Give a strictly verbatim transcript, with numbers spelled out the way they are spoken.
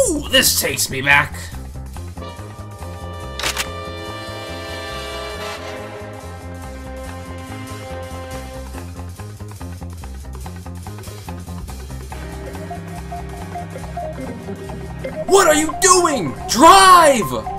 Ooh, this takes me back. What are you doing? Drive!